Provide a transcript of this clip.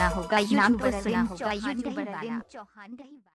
सुना होगा, नाम तो सुना होगा, यूट्यूबर अरविंद चौहान का ही